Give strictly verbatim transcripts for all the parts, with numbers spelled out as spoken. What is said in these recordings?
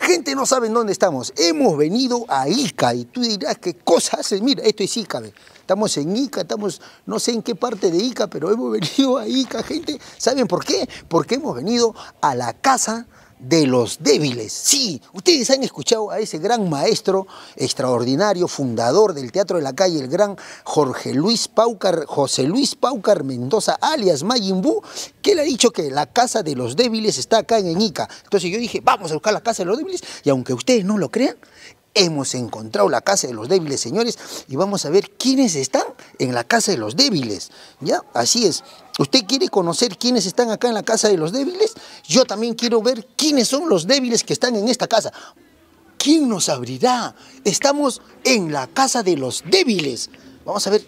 Gente, no saben dónde estamos. Hemos venido a Ica y tú dirás, ¿qué cosa haces? Mira, esto es Ica, ¿ve? Estamos en Ica, estamos no sé en qué parte de Ica, pero hemos venido a Ica, gente. ¿Saben por qué? Porque hemos venido a la casa de los débiles. Sí, ustedes han escuchado a ese gran maestro extraordinario, fundador del Teatro de la Calle, el gran Jorge Luis Paucar, José Luis Paucar Mendoza, alias Majin Buu, que él ha dicho que la casa de los débiles está acá en Ica. Entonces yo dije, vamos a buscar la casa de los débiles, y aunque ustedes no lo crean, hemos encontrado la casa de los débiles, señores, y vamos a ver quiénes están en la casa de los débiles. ¿Ya? Así es. ¿Usted quiere conocer quiénes están acá en la casa de los débiles? Yo también quiero ver quiénes son los débiles que están en esta casa. ¿Quién nos abrirá? Estamos en la casa de los débiles. Vamos a ver.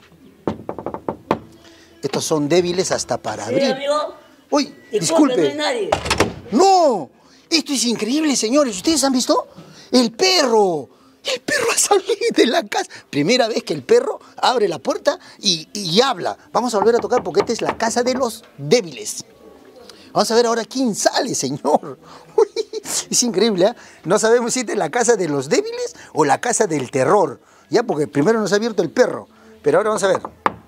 Estos son débiles hasta para abrir. Sí, amigo. Uy, Disculpe, disculpe. no hay nadie. ¡No! Esto es increíble, señores. ¿Ustedes han visto? ¡El perro! El perro ha salido de la casa. Primera vez que el perro abre la puerta y, y habla. Vamos a volver a tocar porque esta es la casa de los débiles. Vamos a ver ahora quién sale, señor. Uy, es increíble, ¿eh? No sabemos si esta es la casa de los débiles o la casa del terror. Ya, porque primero nos ha abierto el perro. Pero ahora vamos a ver.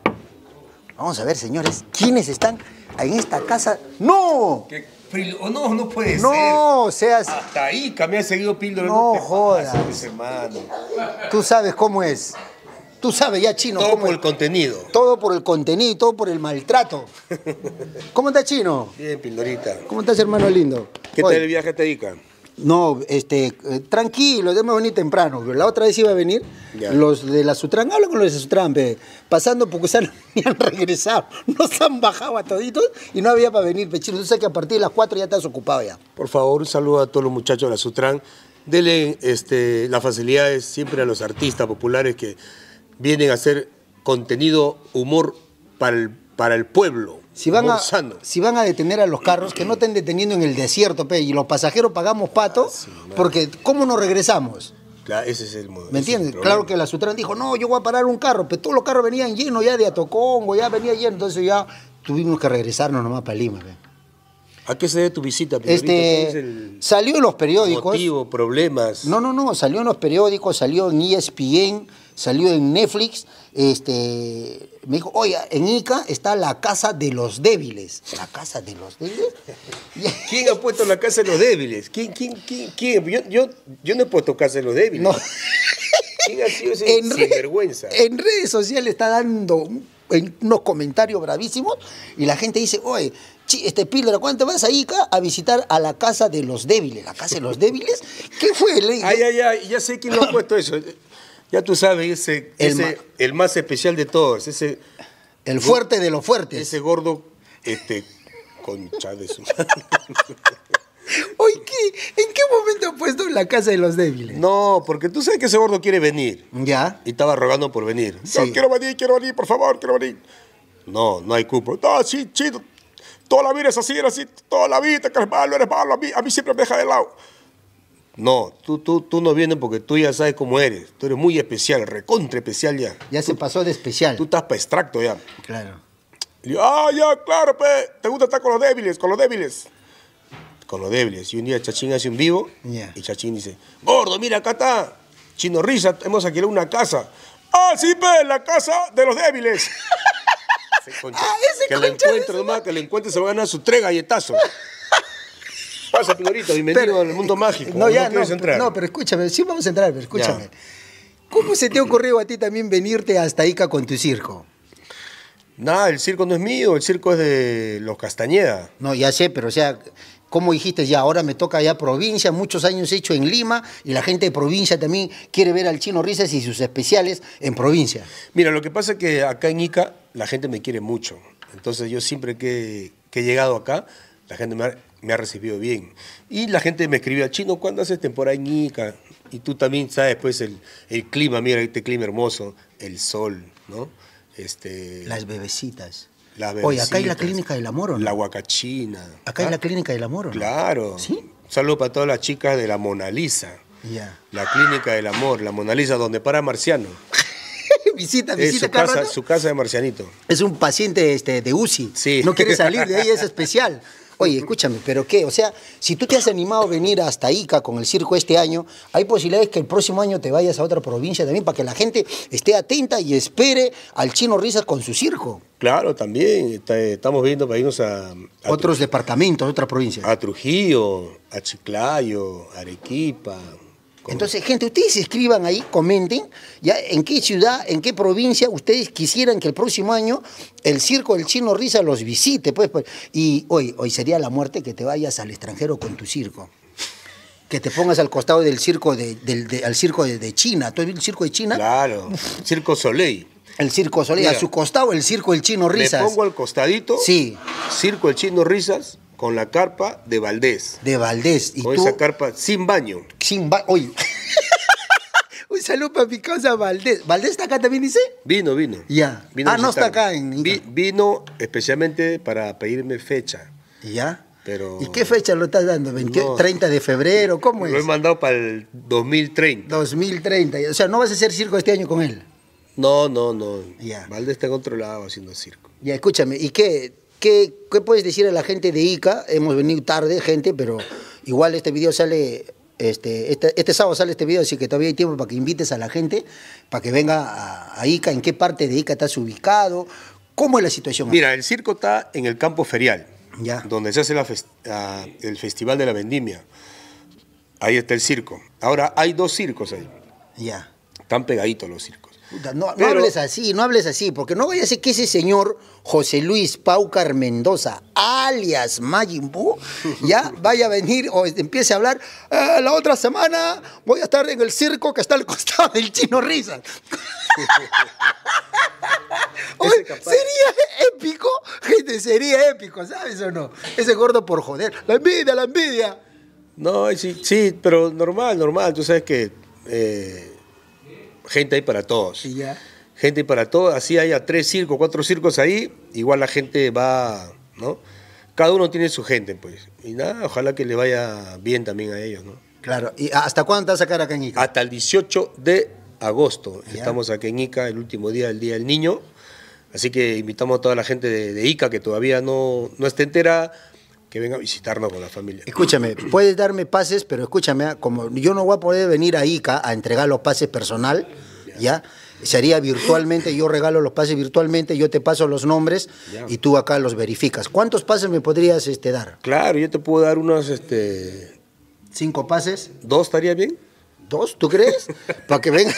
Vamos a ver, señores, quiénes están en esta casa. ¡No! ¿Qué? Oh, no, no puede no, ser. No, seas... Hasta ahí, que me ha seguido píldora. No, no jodas. Pases, hermano. Tú sabes cómo es. Tú sabes ya, Chino. Todo cómo por es. el contenido. Todo por el contenido y todo por el maltrato. ¿Cómo estás, Chino? Bien, pildorita. ¿Cómo estás, hermano lindo? ¿Qué Oye, tal el viaje te dedica? No, este, eh, tranquilo, debemos venir temprano. La otra vez iba a venir Ya. los de la Sutran, habla con los de Sutran, pe, pasando porque se han, han regresado, nos han bajado a toditos y no había para venir, pechino. Tú sabes que a partir de las cuatro ya estás ocupado ya. Por favor, un saludo a todos los muchachos de la Sutran. Denle este, las facilidades siempre a los artistas populares que vienen a hacer contenido, humor para el, para el pueblo. Si van, humor a, sano. si van a detener a los carros, que no estén deteniendo en el desierto, pe, y los pasajeros pagamos pato, Ah, sí, porque ¿cómo nos regresamos? Claro, ese es el modo. ¿Me entiendes? Claro que la Sutran dijo, no, yo voy a parar un carro, pero todos los carros venían llenos ya de Atocongo, ya venía lleno, entonces ya tuvimos que regresarnos nomás para Lima. Pe. ¿A qué se debe tu visita, Pildorita? ¿Cuál es Este, el salió en los periódicos. motivo, problemas? No, no, no, salió en los periódicos, salió en E S P N, salió en Netflix. Este, me dijo, oye, en Ica está la casa de los débiles. ¿La casa de los débiles? ¿Quién ha puesto la casa de los débiles? ¿Quién, quién, quién, quién? Yo, yo, yo no he puesto casa de los débiles. No. ¿Quién ha sido ese En, re- sinvergüenza? en redes sociales está dando un- en unos comentarios bravísimos y la gente dice, oye, chi- este Píldora, ¿cuándo te vas a Ica a visitar a la casa de los débiles? ¿La casa de los débiles? ¿Qué fue? Le- Ay, ay, ay, ya sé quién lo ha puesto eso. Ya tú sabes, ese, El ese, ma- el más especial de todos, ese, El fuerte de los fuertes. ese gordo, este, concha de su... Oye, ¿qué? ¿En qué momento ha puesto la casa de los débiles? No, porque tú sabes que ese gordo quiere venir. ¿Ya? Y estaba rogando por venir. Sí. No, quiero venir, quiero venir, por favor, quiero venir. No, no hay cupo. No, sí, chido. Toda la vida es así, era así. Toda la vida, que eres malo, eres malo. A mí, a mí siempre me deja de lado. No, tú, tú, tú no vienes porque tú ya sabes cómo eres. Tú eres muy especial, recontra especial ya. Ya se pasó de especial. Tú estás para extracto ya. Claro. Y yo, ah, ya, claro, pe. Te gusta estar con los débiles, con los débiles. Con los débiles. Y un día Chachín hace un vivo. Ya. Y Chachín dice, gordo, mira, acá está. Chino Risa, hemos alquilado una casa. Ah, sí, pe, la casa de los débiles. Ese concha. Ah, ese que le concha de encuentre nomás, que le encuentre, se va a ganar sus tres galletazos. Pasa, Pindorito, bienvenido al mundo mágico. No, ya, no, quieres entrar? no, pero escúchame, sí vamos a entrar, pero escúchame. ¿Cómo se te ha ocurrido a ti también venirte hasta Ica con tu circo? Nada, el circo no es mío, el circo es de los Castañeda. No, ya sé, pero o sea, ¿cómo dijiste ya? Ahora me toca ya provincia, muchos años he hecho en Lima y la gente de provincia también quiere ver al Chino Risas y sus especiales en provincia. Mira, lo que pasa es que acá en Ica la gente me quiere mucho. Entonces yo siempre que, que he llegado acá, la gente me ha, me ha recibido bien. Y la gente me escribía, Chino, ¿cuándo haces temporada en Ica? Y tú también sabes, pues, el, el clima, mira, este clima hermoso, el sol, ¿no? Este, Las bebecitas. las Oye, acá hay la bebecitas, clínica del amor, ¿o no? La huacachina. Acá hay ¿Ah? la clínica del amor, ¿o no? Claro. ¿Sí? Un saludo para todas las chicas de la Mona Lisa. Ya. La clínica del amor, la Mona Lisa, donde para Marciano. visita, Es visita su cada casa, rato. su casa de Marcianito. Es un paciente este, de U C I. Sí. No quiere salir de ahí, es especial. Oye, escúchame, ¿pero qué? O sea, si tú te has animado a venir hasta Ica con el circo este año, hay posibilidades que el próximo año te vayas a otra provincia también para que la gente esté atenta y espere al Chino Risas con su circo. Claro, también está- estamos viendo para irnos a, a Otros departamentos, otras provincias. a Trujillo, a Chiclayo, Arequipa. con- Entonces, gente, ustedes escriban ahí, comenten, ya en qué ciudad, en qué provincia ustedes quisieran que el próximo año el circo del Chino Risa los visite, pues, pues. Y hoy, hoy sería la muerte que te vayas al extranjero con tu circo. Que te pongas al costado del circo de, del de- al circo de, de China. ¿Tú has visto el circo de China? Claro, Circo Soleil. El circo Soleil, a Mira, su costado el circo del Chino Risas. Le pongo al costadito Sí, Circo El Chino Risas con la carpa de Valdés. de Valdés. Y Con tú, esa carpa sin baño. sin ba- Oye. Un saludo para mi causa Valdés. ¿Valdés está acá también, dice? Vino, vino. Ya. Vino a Ah, no está visitarme. acá en Vi- Ica. Vino especialmente para pedirme fecha. ¿Ya? Pero- ¿Y qué fecha lo estás dando? ¿veinte, No. ¿treinta de febrero? ¿Cómo Lo he es? mandado para el dos mil treinta. dos mil treinta. O sea, ¿no vas a hacer circo este año con él? No, no, no. Ya. Valdés está en otro lado haciendo circo. Ya, escúchame. ¿Y qué, qué, qué puedes decir a la gente de Ica? Hemos venido tarde, gente, pero igual este video sale... Este, este, este sábado sale este video, así que todavía hay tiempo para que invites a la gente, para que venga a, a Ica. ¿En qué parte de Ica estás ubicado? ¿Cómo es la situación? Mira, el circo está en el campo ferial, Ya. donde se hace la fes- ah, el Festival de la Vendimia. Ahí está el circo. Ahora, hay dos circos ahí. Ya. Están pegaditos los circos. Puta, No, no Pero- hables así, no hables así, porque no vaya a ser que ese señor José Luis Paucar Mendoza, alias Majin Buu, ya vaya a venir o empiece a hablar, "Ah, la otra semana voy a estar en el circo que está al costado del Chino Risas". Oye, sería épico, gente, sería épico, ¿sabes o no? Ese gordo por joder. La envidia, la envidia. No, sí, sí, pero normal, normal. Tú sabes que eh, gente hay para todos. Y ya. Gente hay para todos. Así haya tres circos, cuatro circos ahí, igual la gente va, ¿no? Cada uno tiene su gente, pues. Y nada, ojalá que le vaya bien también a ellos, ¿no? Claro, ¿y hasta cuándo te vas a sacar acá en Ica? Hasta el dieciocho de agosto. Ya. Estamos aquí en Ica, el último día del Día del Niño. Así que invitamos a toda la gente de, de Ica que todavía no, no esté entera, que venga a visitarnos con la familia. Escúchame, puedes darme pases, pero escúchame, ah, como yo no voy a poder venir a Ica a entregar los pases personal, ¿ya? Sería virtualmente, yo regalo los pases virtualmente, yo te paso los nombres Ya. y tú acá los verificas. ¿Cuántos pases me podrías este, dar? Claro, yo te puedo dar unos, este, ¿Cinco pases? ¿dos estaría bien? ¿Dos? ¿Tú crees? Para que venga.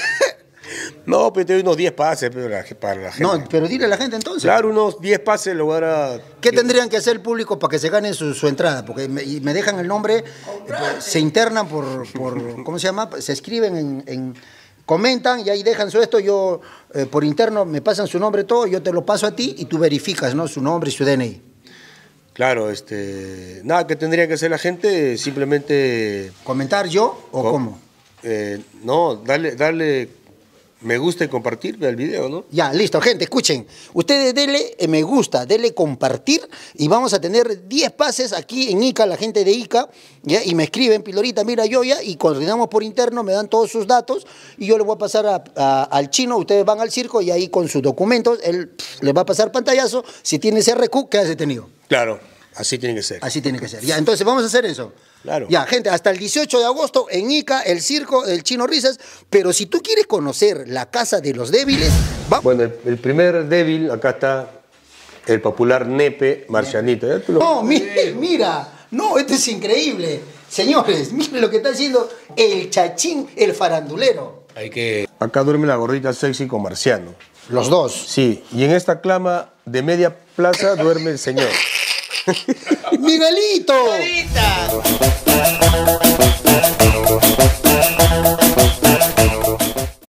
No, pero te doy unos diez pases pero la- para la gente. No, pero dile a la gente entonces. Claro, unos diez pases lo voy a dar a... ¿Qué tendrían que hacer el público para que se ganen su, su entrada? Porque me, y me dejan el nombre, eh, pues, se internan por, por, ¿cómo se llama? Se escriben en, en- comentan y ahí dejan su esto, yo eh, por interno me pasan su nombre todo, yo te lo paso a ti y tú verificas, ¿no? Su nombre y su D N I. Claro, este... Nada, que tendría que hacer la gente, simplemente... ¿Comentar yo o co- cómo? eh, no, darle, darle me gusta y compartir el video, ¿no? Ya, listo, gente, escuchen. Ustedes denle eh, me gusta, denle compartir y vamos a tener diez pases aquí en Ica, la gente de Ica, ¿ya? Y me escriben, Pilorita, mira yo ya, y coordinamos por interno, me dan todos sus datos y yo le voy a pasar a- a- al chino, ustedes van al circo y ahí con sus documentos, él pff, les va a pasar pantallazo, si tienes R Q, quedas detenido. Claro, así tiene que ser. Así tiene que ser. Ya, entonces vamos a hacer eso. Claro. Ya, gente, hasta el dieciocho de agosto en Ica, el circo del Chino Risas. Pero si tú quieres conocer la casa de los débiles, vamos. Bueno, el, el primer débil, acá está el popular nepe marcianito. ¿Ya tú lo- No, mire, mira, no, esto es increíble. Señores, miren lo que está haciendo el chachín, el farandulero. Hay que... Acá duerme la gordita sexy con marciano. Los dos. Sí, y en esta clama de media plaza duerme el señor. ¡Miguelito!